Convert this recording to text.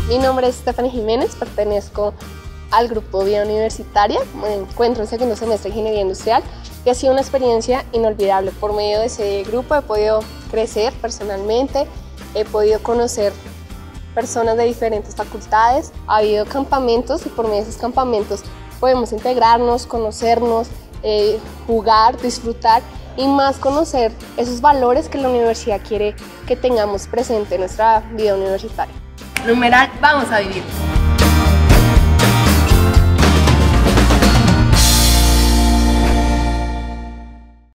Mi nombre es Stephanie Jiménez, pertenezco al grupo Vida Universitaria, me encuentro en segundo semestre de Ingeniería Industrial y ha sido una experiencia inolvidable. Por medio de ese grupo he podido crecer personalmente, he podido conocer personas de diferentes facultades, ha habido campamentos y por medio de esos campamentos podemos integrarnos, conocernos, jugar, disfrutar y más conocer esos valores que la universidad quiere que tengamos presente en nuestra vida universitaria. Numeral, vamos a vivir.